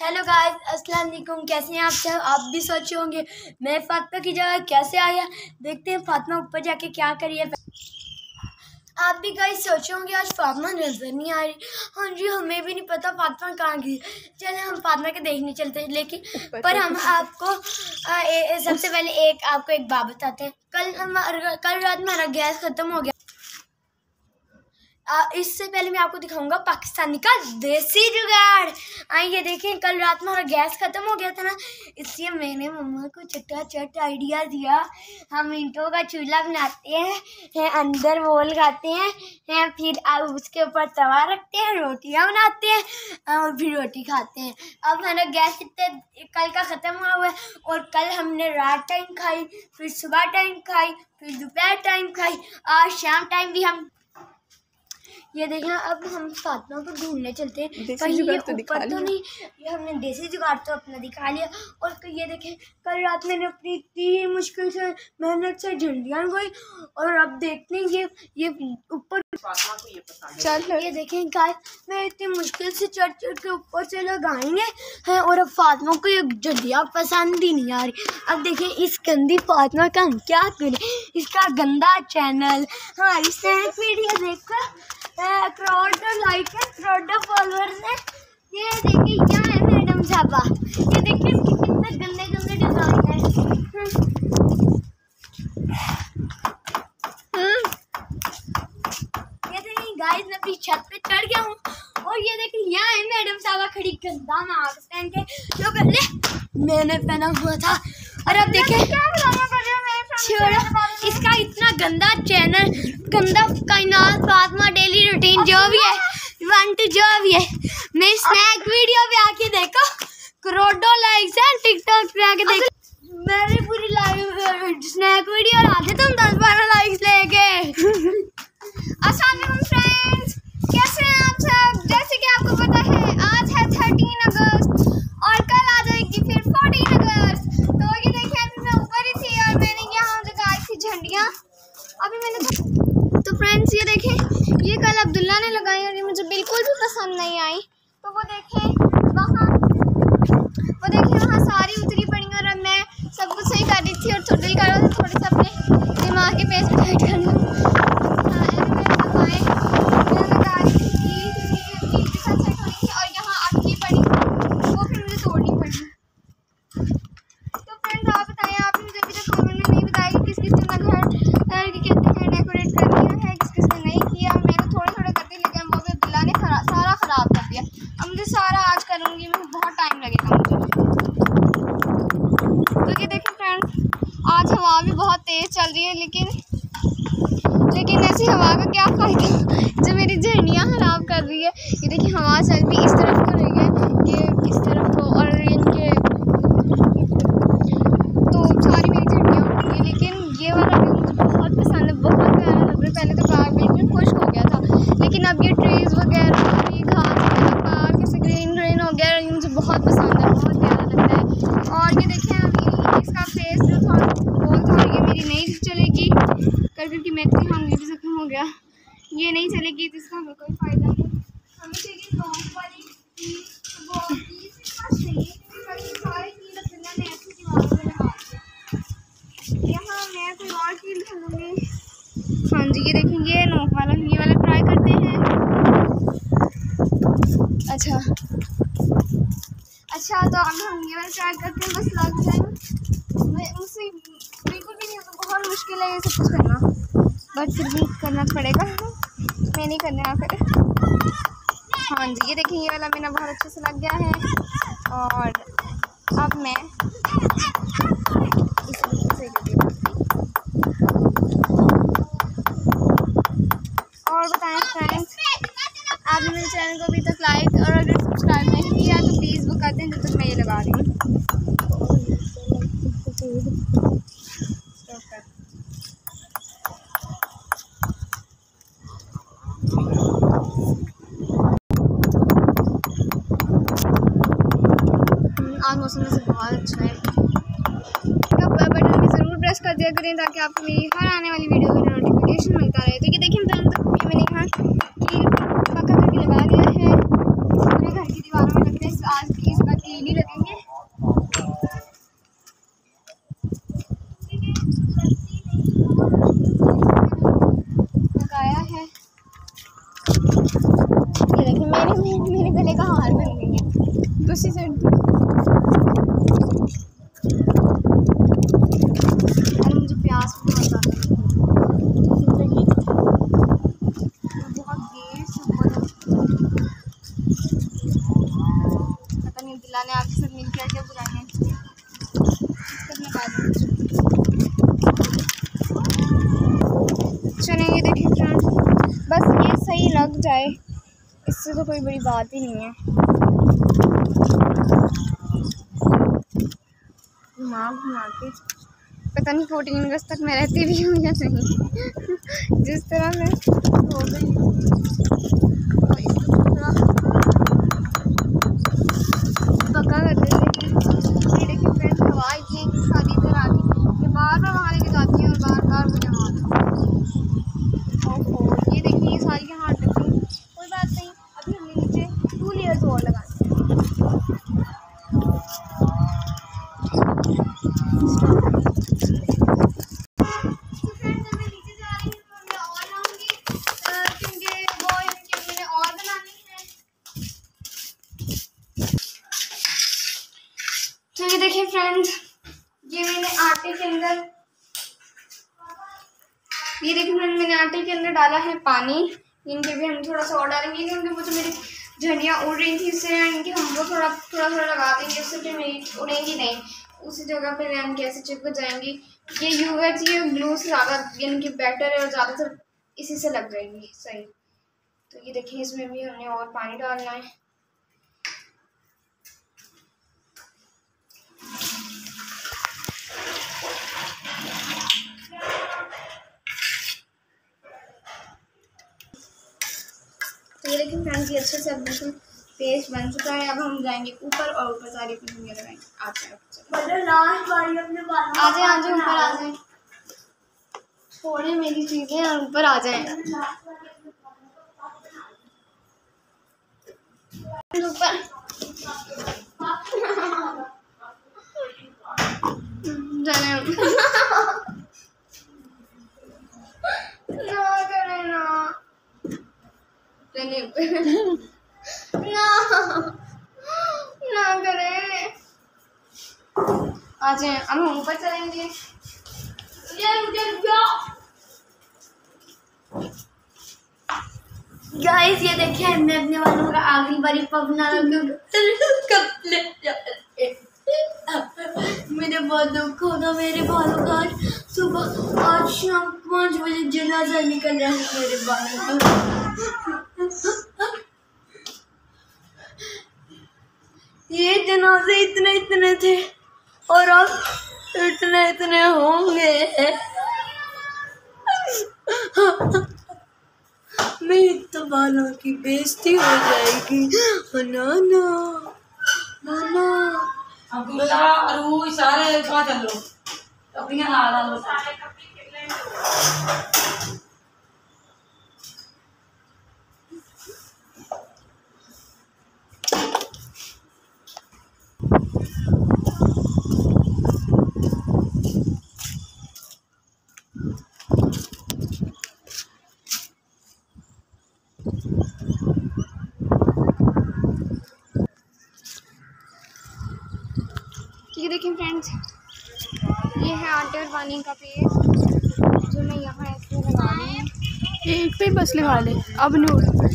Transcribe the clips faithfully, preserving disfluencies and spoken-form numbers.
Hello guys, अस्सलाम वालेकुम। कैसे हैं आप सब? आप भी सोचे होंगे मैं फातिमा की जगह कैसे आया। देखते हैं फातिमा ऊपर जाके क्या करी है। आप भी गाइस सोचे होंगे आज फातिमा नजर नहीं आ रही। हाँ जी, हमें भी नहीं पता फातिमा कहाँ गई। चले हम फातिमा के देखने चलते हैं, लेकिन पर हम आपको आ, ए, ए, सबसे पहले एक आपको एक बात बताते हैं। कल कल रात हमारा गैस खत्म हो गया। आ, इससे पहले मैं आपको दिखाऊंगा पाकिस्तानी का देसी जुगाड़। आइए देखें, कल रात में हमारा गैस खत्म हो गया था ना, इसलिए मैंने मम्मा को चट्टा चट आइडिया दिया। हम ईंटों का चूल्हा बनाते हैं, हैं अंदर वो लगाते हैं, हैं फिर उसके ऊपर तवा रखते हैं, रोटियां बनाते हैं और फिर रोटी खाते हैं। अब हमारा गैस इतने कल का ख़त्म हुआ हुआ है और कल हमने रात टाइम खाई, फिर सुबह टाइम खाई, फिर दोपहर टाइम खाई, आज शाम टाइम भी हम ये देखना। अब हम फातिमा को ढूंढने चलते हैं कहीं ये तो ऊपर तो नहीं। ये हमने देसी जुगाड़ तो अपना दिखा लिया। और ये देखें, कल रात मैंने अपनी इतनी मुश्किल से मेहनत से झंडियाँ गई और अब देखते हैं ये ये ऊपर चल। ये देखें गाइस, मैं इतनी मुश्किल से चढ़ चढ़ के ऊपर से लगाएंगे हैं और अब फातिमा को ये झंडियाँ पसंद ही नहीं आ रही। अब देखें इस गंदी फातिमा का हम क्या करें, इसका गंदा चैनल हमारी स्नैक वीडियो देखकर करोड़ लाइक है, करोड़ फॉलोअर्स है। ये देखिए यहाँ है मैडम साहबा, ये देखिए इसके कितने गंदे गंदे डिजाइन है। ये देखिए गाइस, मैं अपनी छत पे चढ़ गया हूँ और ये देखिए यहाँ है मैडम साहबा खड़ी गंदा मास्क पहन के, जो पहले मैंने पहना हुआ था। और अब देखें छोड़ो इसका इतना गंदा चैनल, गंदा कायनात फातिमा डेली रूटीन जो भी है इवेंट जो भी है, मैं स्नैक वीडियो पे आके देखो करोड़ों लाइक्स हैं, टिकटॉक पे आके देखो मेरी पूरी लाइव स्नैक वीडियो आते तुम दस बारह लाइक्स लेके। अस्सलाम वालेकुम फ्रेंड्स, कैसे हैं आप सब? जैसे कि आपको पता है आज है थर्टीन अगस्त और कल आ जाएगी फिर फोर्टीन अगस्त। तो ये देखिए अभी मैं ऊपर ही थी और मैंने यहाँ लगाई थी झंडियाँ। अभी मैंने तो, तो फ्रेंड्स ये देखें, ये कल अब्दुल्ला ने लगाई और ये मुझे बिल्कुल भी पसंद नहीं आई। तो वो देखें वहाँ वो देखें वहाँ सारी उतरी पड़ी और अब मैं सब कुछ सही कर रही थी और दिल कर रहा था थोड़े से अपने दिमाग के पेज पर टाइट कर लूँ। सारा आज करूँगी मैं, बहुत टाइम लगेगा मुझे। तो ये देखिए फ्रेंड्स, आज हवा भी बहुत तेज़ चल रही है, लेकिन लेकिन ऐसी हवा का क्या फ़ायदा जो मेरी झंडियाँ ख़राब कर रही है। ये देखिए हवा चल भी इस तरफ को रही है, ये इस तरफ को, और इनके तो सारी मेरी झंडियाँ उड़ रही है। लेकिन ये वाला भी मुझे बहुत पसंद है, बहुत प्यारा लग रहा है। पहले तो बाग बिल्कुल खुश्क हो गया था, लेकिन अब ये ट्रीज़ वगैरह और ये घास ग्रीन ग्रीन हो गया और ये मुझे बहुत पसंद है, बहुत प्यारा लगता है। और ये देखें अभी इसका फेस जो था वो था, ये मेरी नहीं चलेगी कल क्योंकि मैं इतनी हंगरी भी ख़त्म हो गया, ये नहीं चलेगी तो इसका हमें कोई फ़ायदा नहीं। हमें चाहिए नॉक वाली वो चाहिए, सारी चीज़ मैंने ऐसी दीवारों पर लगा दिया। यहाँ मैं कोई और चीज़ खरीदूँगी। हाँ जी, ये देखेंगे ये नोक वाला, ये वाला ट्राई करते हैं। अच्छा अच्छा तो अब हम ये वाला ट्राई करते हैं, बस लग जाए। मैं मुझसे बिल्कुल भी नहीं होता, बहुत मुश्किल है ये सब कुछ करना, बट फिर भी करना पड़ेगा, मैं नहीं करने आ फिर। हाँ जी, ये देखिए ये वाला मेरा बहुत अच्छे से लग गया है और अब मैं इस तरीके से और बताएं फ्रेंड्स, आपने मेरे चैनल को अभी तक लाइक और अगर सब्सक्राइब नहीं किया तो प्लीज़ वो करते हैं जब तक मैं ये लगा रही हूँ। आज मौसम से बहुत अच्छा है। बटन भी ज़रूर प्रेस कर दिया करें ताकि आपको मेरी हर आने वाली वीडियो का नोटिफिकेशन मिलता रहे। तो ये देखिए मैंने यहाँ कि पक्का करके लगा दिया है, पूरे घर की दीवारों में लगता है आज भी इसका कि बाहर बन गई है दूसरी साइड। अरे मुझे प्यास बहुत ज़्यादा है, बहुत देर से पता नहीं दिलाने आपके साथ मिल क्या क्या बुराइयाँ चलें। ये देखिए फ्रेंड्स, बस ये सही लग जाए, इससे तो कोई बड़ी बात ही नहीं है। घुमा घुमा के पता नहीं फोर्टीन अगस्त तक मैं रहती भी हूँ या नहीं। जिस तरह मैं हो गई पक्का कर देते हैं। ये देखिए फ्रेंड्स, हवा इतनी सारी इधर आ गई, ये बार बार वहाँ लेके जाती है और बार बार मुझे वहाँ। ओहो, ये देखिए ये सारी यहाँ अटक गई। कोई बात नहीं, अभी हमने नीचे टू लेयर्स और लगानी तो ये देखिए फ्रेंड्स, ये मैंने आटे के अंदर ये देखिए फ्रेंड्स मैंने आटे के अंदर डाला है पानी। इनके भी हम थोड़ा सा और डालेंगे क्योंकि वो तो मेरी झंडियाँ उड़ रही थी, इससे इनके हम वो थोड़ा थोड़ा थोड़ा लगा देंगे, इससे फिर मेरी उड़ेंगी नहीं, उसी जगह पे रैन कैसे चिपक जाएंगी। ये यूएच ये ग्लू से ज़्यादा इनकी बेटर है और ज़्यादातर इसी से लग जाएंगी सही। तो ये देखिए इसमें भी हमने और पानी डालना है। ये लेकिन फ्रेंड्स ये अच्छे से अब बिल्कुल पेस्ट बन चुका है। अब हम जाएंगे ऊपर और ऊपर सारी अपनी लगाएंगे। आ जाए आ जाए आ जाए ऊपर आ जाए, थोड़ी मेरी चीजें और ऊपर आ जाए ऊपर। जाने ना करे ना ना ना करे आ जाए। अब हम ऊपर चलेंगे। गाइस ये देखिए हमने अपने वालों का आखिरी बारी पवना मेरे बहुत दुख होगा मेरे बालों का। आज सुबह आज शाम पाँच बजे जनाजा निकल रहा है मेरे बालों का। ये जनाजे इतने इतने थे और अब इतने इतने होंगे। मेरी तो बालों की बेइज्जती हो जाएगी। ना ना ना ना अरू सारे कहाँ चल लो अपनियां ला ला लो। ये देखिए फ्रेंड्स, ये है आटे और पानी का पेस्ट जो मैं यहाँ ऐसे लगा रही हूँ। एक पे बस लगा ले, अब नहीं।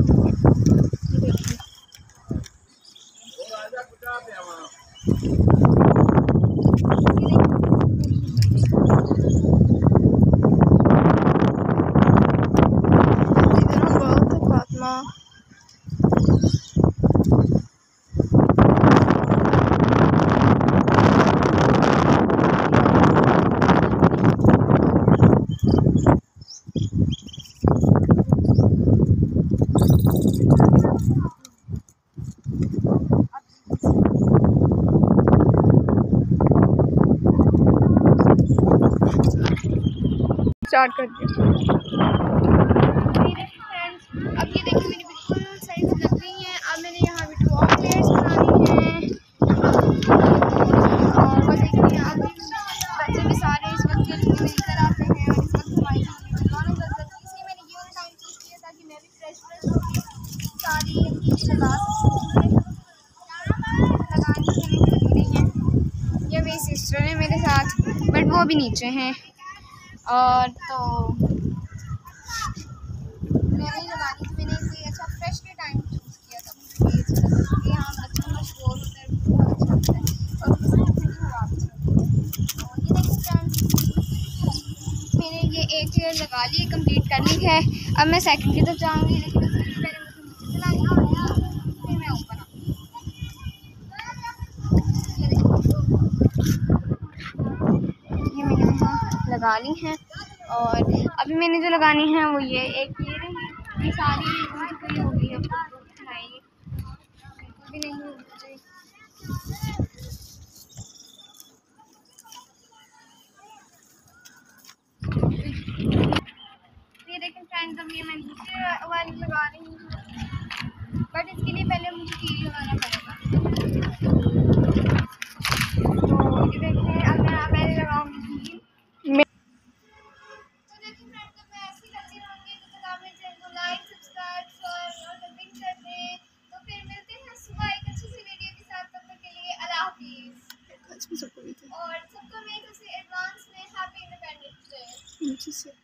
स्टार्ट कर दिया। फ्रेंड्स अब ये देखिए मेरी बिल्कुल सही से लग गई है। अब मैंने यहाँ भी टू और प्लेट्स बनानी है और वो देखिए अब बच्चे भी सारे इस वक्त के लिए मिलकर आते हैं और इस वक्त हमारी दोनों जरूरत इसलिए मैंने ये टाइम चूज़ किया ताकि मैं भी फ्रेश फ्रेश होकर सारी चीज़ें लगा सकूँ। वो भी नीचे हैं। और तो मैंने लगानी थी, मैंने कोई ऐसा फ्रेश के टाइम चूज़ किया था, मुझे ये अच्छा लगा कि यहाँ बच्चों का शोर होता है, बहुत अच्छा लगता है और उसमें ठंडी हवा भी चलती है। और ये देखिए फ्रेंड्स, मैंने ये एक चेयर लगा ली, कंप्लीट कर ली है। अब मैं सेकंड की तरफ जाऊँगी, लेकिन उससे पहले मुझे नीचे चलानी है, फिर मैं ऊपर आऊँगी। ये मैंने यहाँ लगा ली हैं और अभी मैंने जो लगानी है वो ये एक ये रही, ये सारी मुझे कोई हो गई है, चलाएंगे बिल्कुल भी नहीं मुझे। ये देखें फ्रेंड्स, अब ये मैं दूसरी वाली लगा रही हूँ, बट इसके लिए पहले मुझे टीवी लगाना पड़ेगा। तो ये देखें, अब मैं पहले लगाऊंगी। तो देखिए फ्रेंड्स, अब मैं ऐसे ही करती रहूँगी, तो तक आप मेरे चैनल को लाइक, सब्सक्राइब, शेयर और कमेंट कर दें। तो फिर मिलते हैं सुबह एक अच्छी सी वीडियो के साथ, तब तक के लिए अल्लाह हाफिज़। और सबको मेरी तरफ से एडवांस में हैप्पी इंडिपेंडेंस डे।